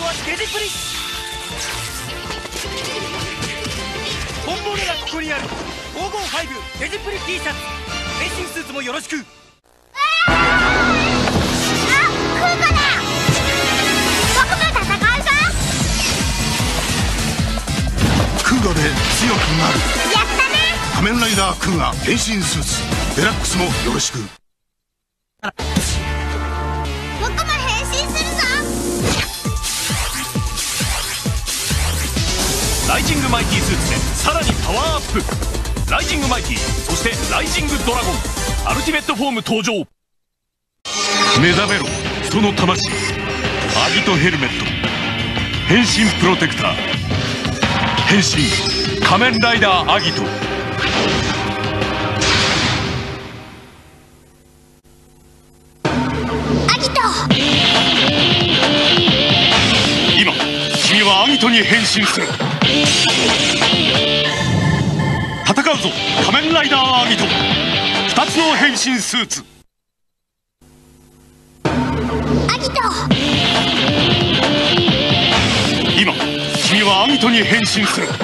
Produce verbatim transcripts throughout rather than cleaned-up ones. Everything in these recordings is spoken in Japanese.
はデジプリ。本物がここにある。ごーごーファイブデジプリ T シャツ、変身スーツもよろしく。 あクーガだ。僕が戦うぞ。 クーガで強くなる。 やったね。 仮面ライダークーガ変身スーツデラックスもよろしく。 僕も変身するぞ。 ライジングマイティスーツでさらにパワーアップ。ライジングマイティ、そしてライジングドラゴンアルティメットフォーム登場。 目覚めろその魂。アギトヘルメット変身プロテクター。変身仮面ライダーアギト。 アギト。 今君はアギトに変身する。戦うぞ仮面ライダーアギト。ふたつの変身スーツ。 アギト。 今君はアギトに変身する。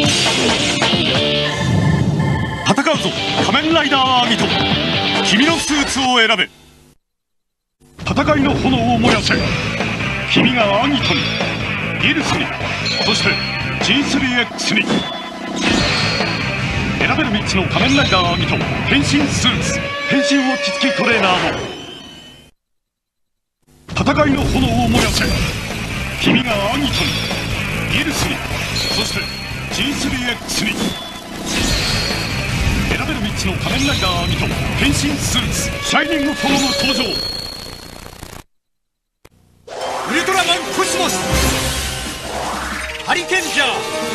戦うぞ仮面ライダーアギト。君のスーツを選べ。戦いの炎を燃やせ。君がアギトに、ギルスに、そして ジースリーエックス に。選べるみっつの仮面ライダーアギト変身スーツ、変身ウォッチ付きトレーナーも。戦いの炎を燃やせ。君がアギトに、ギルスに、そして ジースリーエックス に。選べるみっつの仮面ライダーアギト変身スーツシャイニングフォーム登場。 ウルトラマンコスモス、ハリケンジャー、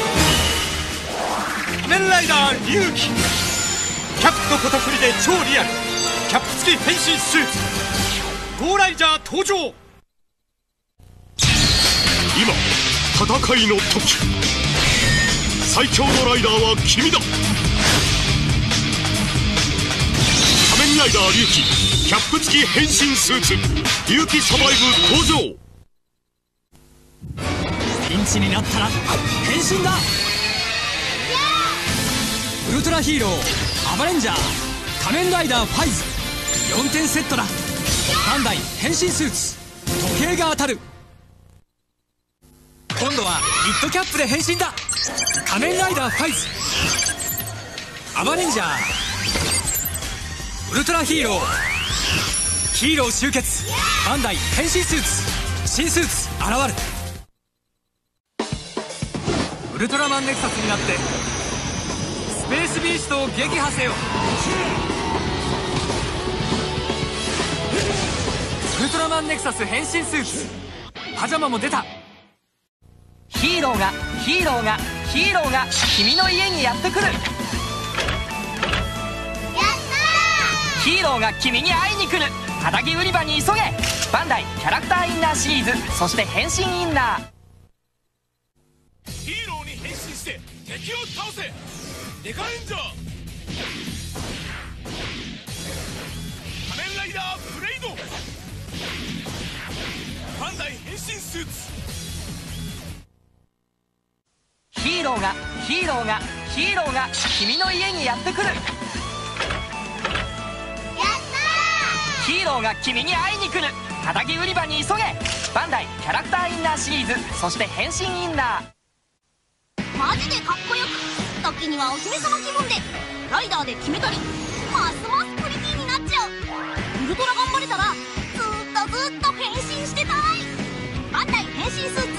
仮面ライダー龍騎、キャップとポトフリで超リアルキャップ付き変身スーツゴーライジャー登場。 今戦いの時、最強のライダーは君だ。仮面ライダー龍騎キャップ付き変身スーツ龍騎サバイブ登場。 ピンチになったら変身だ。ウルトラヒーローアバレンジャー仮面ライダーファイズよんてんセットだ。バンダイ変身スーツ時計が当たる。今度はリッドキャップで変身だ。仮面ライダーファイズ、アバレンジャー、ウルトラヒーロー、ヒーロー集結。バンダイ変身スーツ、新スーツ現る。ウルトラマンネクサスになってスペースビーストを撃破せよ。ウルトラマンネクサス変身スーツ、パジャマも出た。 ヒーローがヒーローがヒーローが君の家にやってくる。 やったー。 ヒーローが君に会いに来る。肌着売り場に急げ。バンダイキャラクターインナーシリーズ、そして変身インナー。 ヒーローに変身して敵を倒せ。デカレンジャー、仮面ライダーブレイド、バンダイ変身スーツ。 ヒーローがヒーローがヒーローが君の家にやってくる。 やったヒーローが君に会いに来る。肌着売り場に急げ。バンダイキャラクターインナーシリーズ、そして変身インナー。 マジでかっこよく、時にはお姫様気分でライダーで決めたり、ますますプリティになっちゃう。ウルトラ頑張れたらずーっとずーっと変身してたい。バンダイ変身スーツ